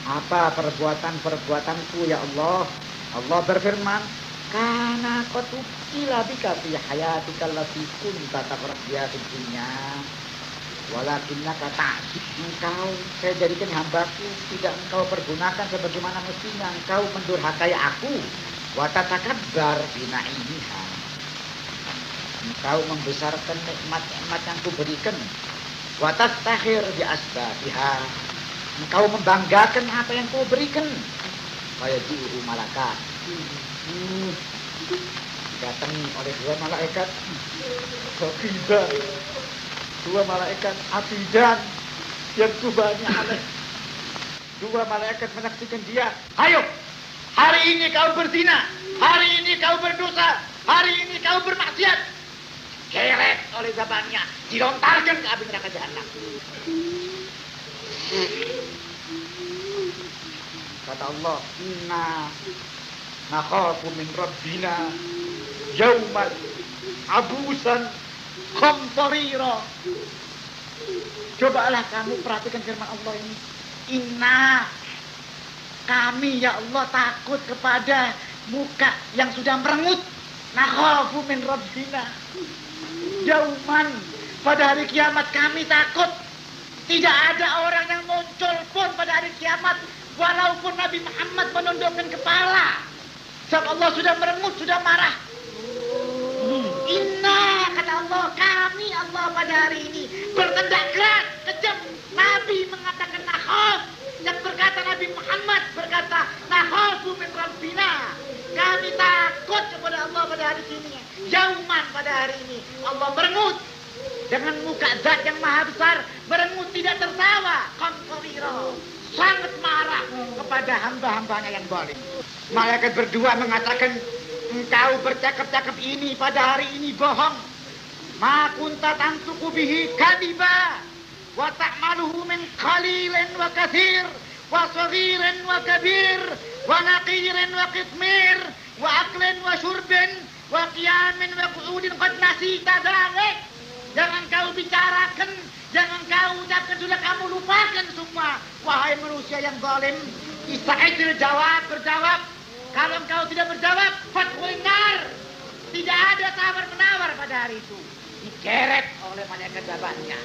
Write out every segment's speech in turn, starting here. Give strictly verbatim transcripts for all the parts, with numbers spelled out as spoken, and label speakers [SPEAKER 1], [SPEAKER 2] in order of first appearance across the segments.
[SPEAKER 1] Apa perbuatan-perbuatanku ya Allah? Allah berfirman, "Kana qad ubtila bika fi hayatika allati kunta tafrahiya fid dunya. Walakinnaka ta'sib." Engkau saya jadikan hambaku, tidak engkau pergunakan sebagaimana mestinya. Engkau mendurhakai aku. Wa tatakabbar bi na'imiha. Engkau membesarkan nikmat-nikmat yang kuberikan. Wa tastakhir bi asbabiha. Engkau membanggakan apa yang kau berikan. Kaya jiru malaikat. Hmm. Didatangi oleh dua malaikat. Abidan. Dua malaikat abidan. Yang tubahnya alaih. Dua malaikat menyaksikan dia. Ayo, hari ini kau berzina. Hari ini kau berdosa. Hari ini kau bermaksiat. Keret oleh zabannya. Dilontarkan ke api neraka jahanam. Kata Allah, inna nakhafu min rabbina yauman abusan qamtarira. Cobalah kamu perhatikan firman Allah ini. Inna, kami ya Allah takut kepada muka yang sudah merengut. Nakhafu min rabbina yauman, pada hari kiamat kami takut. Tidak ada orang yang muncul pun pada hari kiamat, walaupun Nabi Muhammad menundukkan kepala. Sebab Allah sudah merengut, sudah marah. Hmm. Inna, kata Allah, kami Allah pada hari ini bertindak keras, kejam. Nabi mengatakan nakhaf. Yang berkata Nabi Muhammad berkata nakhafu min rabbina. Kami takut kepada Allah pada hari ini. Yauman, pada hari ini Allah merengut. Dengan muka zat yang maha besar, merengut tidak tertawa. Qamtarira, sangat marah kepada hamba-hambanya yang zalim. Malaikat berdua mengatakan, engkau bercakap-cakap ini pada hari ini bohong. Ma kunta tantuqu bihi kadiba wa ta'maluhu min qalilin wa katsir wa saghirin wa kabir wa naqirin wa qitmir wa aklin wa syurbin wa qiyamin wa qu'udin qad nasita dzalik. Jangan kau bicarakan, jangan kau ucapkan, sudah kamu lupakan semua. Wahai manusia yang zalim, Ista'idil jawab, berjawab. Kalau engkau tidak berjawab, fathul nar. Tidak ada tawar-menawar pada hari itu. Digeret oleh malaikat jabatnya.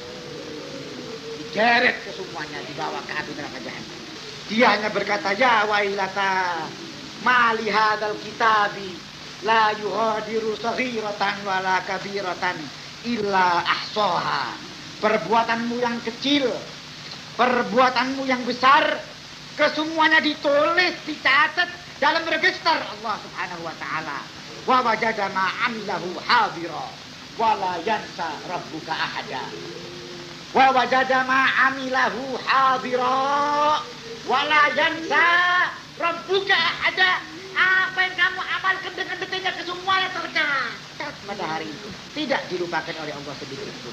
[SPEAKER 1] Digeret ke semuanya, dibawa ke api neraka jahanam. Dia hanya berkata, ya wailata, mali hadal kitabi, la yuhadiru saghiratan wala kabiratan illa ahsoha. Perbuatanmu yang kecil, perbuatanmu yang besar, kesemuanya ditulis, dicatat dalam register Allah Subhanahu wa taala. Wa wajada ma amilahu hadira wa la yansa rabbuka ahada. Wa wajada ma amilahu hadira wa la yansa rabbuka ahada. Apa yang kamu amalkan dengan detailnya kesemuanya tercatat pada hari itu. Tidak dilupakan oleh Allah sedikit pun.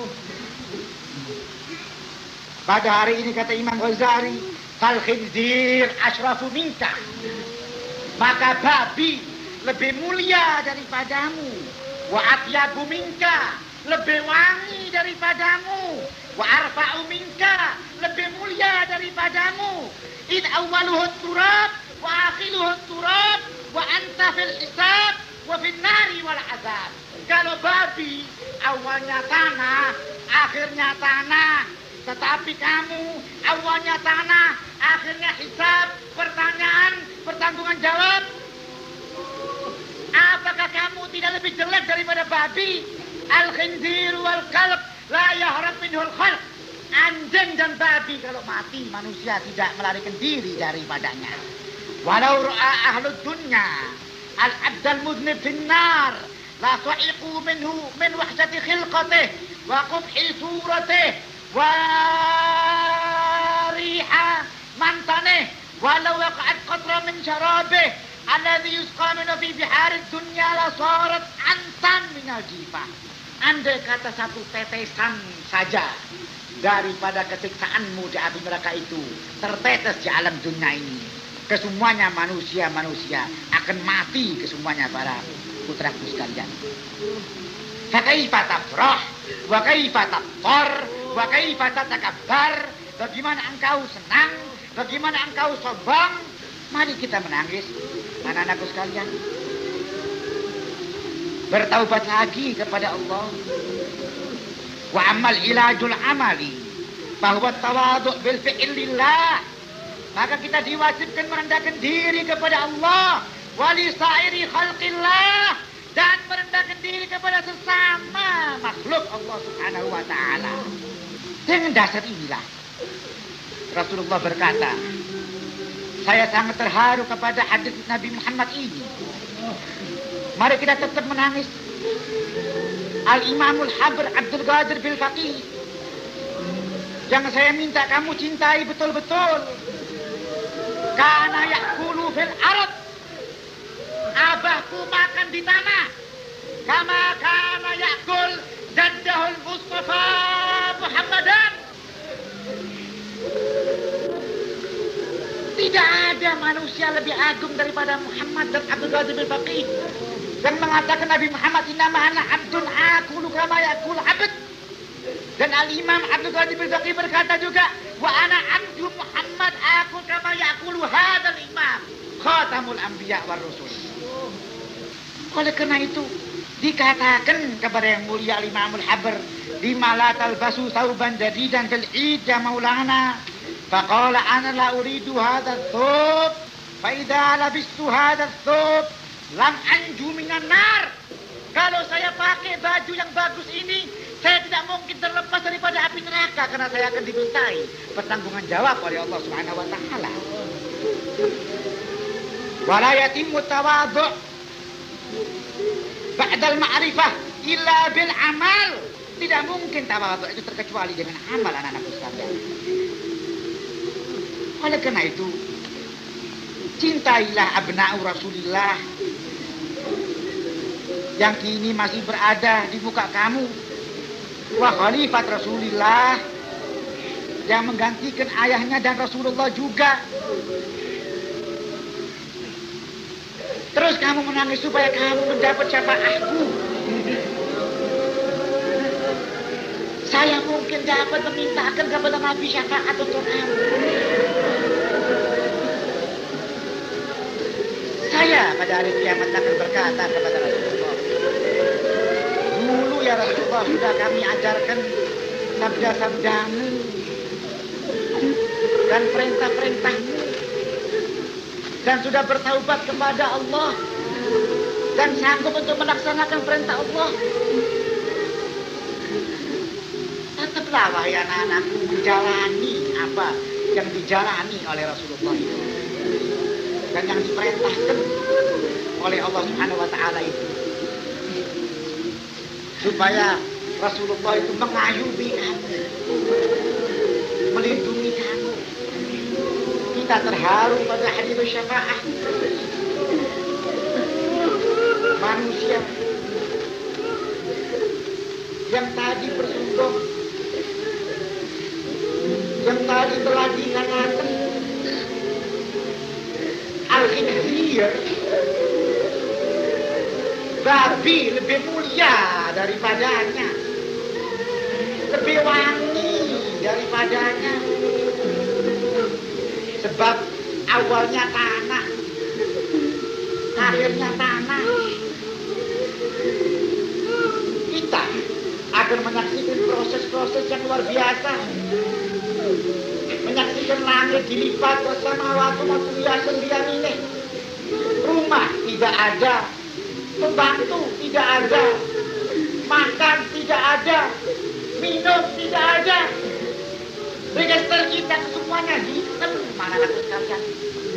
[SPEAKER 1] Pada hari ini kata Imam Ghazali, fal khinzir asyrafu minka. Maka babi lebih mulia daripadamu. Wa atyabu minka, lebih wangi daripadamu. Wa arfa'u minka, lebih mulia daripadamu. Id awwaluhu turab wa akhiruhu turab wa anta fil hisab wa fin nari wal azab. Kalau babi awalnya tanah, akhirnya tanah, tetapi kamu awalnya tanah, akhirnya hisab, pertanyaan, pertanggungan jawab. Apakah kamu tidak lebih jelek daripada babi? Al-khinzir wal kalb la yahrab minhul khalq. Anjing dan babi kalau mati manusia tidak melarikan diri daripadanya. Walau ra'a ahlud dunya al-abdal muznib finnar la sa'iqu minhu min wahsyati khilqatih wa qubhi suratih wa riha mantanih walau waqa'at qatra min syarabih alladhi yusqa minhu fi biharid dunya la sarat antan minal jifah. Andai kata satu tetesan saja daripada kesiksaanmu di api neraka itu tertetes di alam dunia ini, kesemuanya manusia-manusia akan mati, kesemuanya para putraku sekalian. Fa kaifa tafrah wa kaifa taftar wa kaifa tatakabbar. Bagaimana engkau senang, Bagaimana engkau sombong? Mari kita menangis, anak-anakku sekalian. Bertaubat lagi kepada Allah. Wa amal ilajul amali bahwa tawadhu bil fi'lillah. Maka kita diwajibkan merendahkan diri kepada Allah, wali sairi khalqillah, dan merendahkan diri kepada sesama makhluk Allah Subhanahu wa taala. Dengan dasar inilah Rasulullah berkata, saya sangat terharu kepada hadis Nabi Muhammad ini. Mari kita tetap menangis. Al-Imamul Habr Abdul Qadir bil Faqih, yang saya minta kamu cintai betul-betul. Kana ya'kulu fil ard, abahku makan di tanah. Kama kana ya'kul jaddahul Mustafa Muhammadan. Tidak ada manusia lebih agung daripada Muhammad dan Abdul Qadir bil Faqih, yang mengatakan Nabi Muhammad innama ana abdun aqulu kama yaqul abd. Dan Al-Imam Abdul Qadir bil Faqih berkata juga, wa ana abdu Muhammad aqul kama yaqulu hadzal imam khatamul anbiya war rusul. Oleh karena itu dikatakan kepada yang mulia Al-Imamul Habr, di malatal basu sauban jadidan fil id ya maulana, faqala ana la uridu hadha thawb fa idza labistu hadha thawb lam anju minan nar. Kalau saya pakai baju yang bagus ini, saya tidak mungkin terlepas daripada api neraka, karena saya akan dimintai pertanggungan jawab oleh Allah Subhanahu wa taala. Wala yatimmu tawadhu' ba'dal ma'rifah illa bil amal. Tidak mungkin tawadhu' itu terkecuali dengan amal, anak-anakku sekalian. Oleh karena itu, cintailah abna'u Rasulillah yang kini masih berada di muka kamu, wa khalifat Rasulillah yang menggantikan ayahnya dan Rasulullah juga. Terus kamu menangis supaya kamu mendapat syafaatku. Saya mungkin dapat memintakan kepada Nabi syafaat untuk kamu. Saya pada hari kiamat akan berkata kepada Rasulullah, dulu ya Rasulullah sudah kami ajarkan sabda-sabdamu dan perintah-perintahmu, dan sudah bertaubat kepada Allah dan sanggup untuk melaksanakan perintah Allah. Tetaplah wahai anak-anakku menjalani apa yang dijalani oleh Rasulullah itu, dan yang diperintahkan oleh Allah Subhanahu wa taala itu, supaya Rasulullah itu mengayomi kamu, melindungi kamu. Kita terharu pada hadits syafaat. Manusia yang tadi bersumpah, yang tadi telah dikatakan al-khinzir, babi lebih mulia daripadanya, lebih wangi daripadanya, sebab awalnya tanah, akhirnya tanah. Kita akan menyaksikan proses-proses yang luar biasa, menyaksikan langit dilipat bersama waktu matuliasan diamine. Rumah tidak ada, pembantu tidak ada, makan tidak ada, minum tidak ada. Register kita semuanya hitam, mana aku sekalian.